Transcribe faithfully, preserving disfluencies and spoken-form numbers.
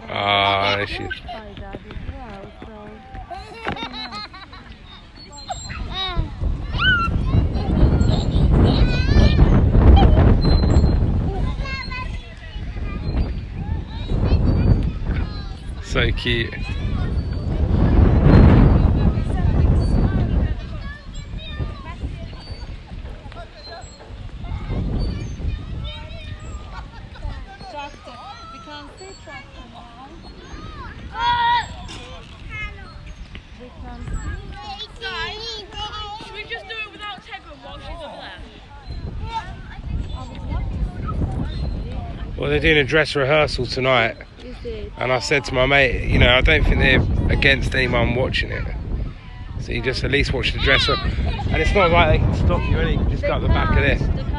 Ah, uh, she. By Dad as well, so. So cute. We can't see tractor now. We can't see. Guys, should we just do it without Tegram while she's up there? Well, they're doing a dress rehearsal tonight. Is it? And I said to my mate, you know, I don't think they're against anyone watching it. So you just at least watch the dress. And it's not like they can stop you, you can just go up the back of this.